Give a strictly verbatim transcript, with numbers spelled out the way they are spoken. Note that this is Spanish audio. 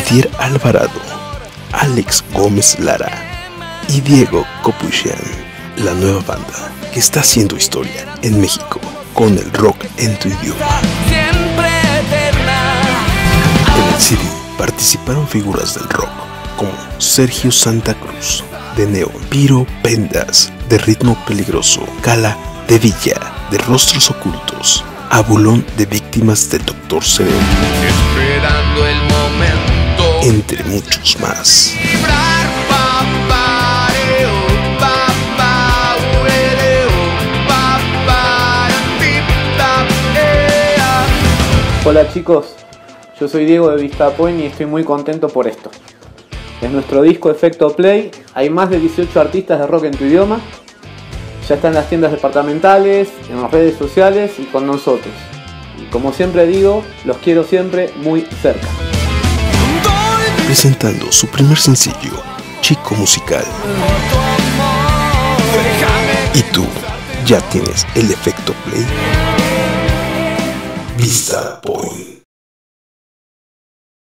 Itier Alvarado, Alex Gómez Lara y Diego Copuchian, la nueva banda que está haciendo historia en México con el rock en tu idioma. En el C D participaron figuras del rock como Sergio Santa Cruz, de Neón, Piro Pendas, de Ritmo Peligroso, Cala de Villa, de Rostros Ocultos, Abulón, de Víctimas del Doctor Sereno, esperando el momento, entre muchos más. Hola chicos, yo soy Diego de Vista Point y estoy muy contento por esto. Es nuestro disco Efecto Play, hay más de dieciocho artistas de rock en tu idioma, ya está en las tiendas departamentales, en las redes sociales y con nosotros. Y como siempre digo, los quiero siempre muy cerca. Presentando su primer sencillo, Chico Musical. ¿Y tú ya tienes el Efecto Play? Vista Point.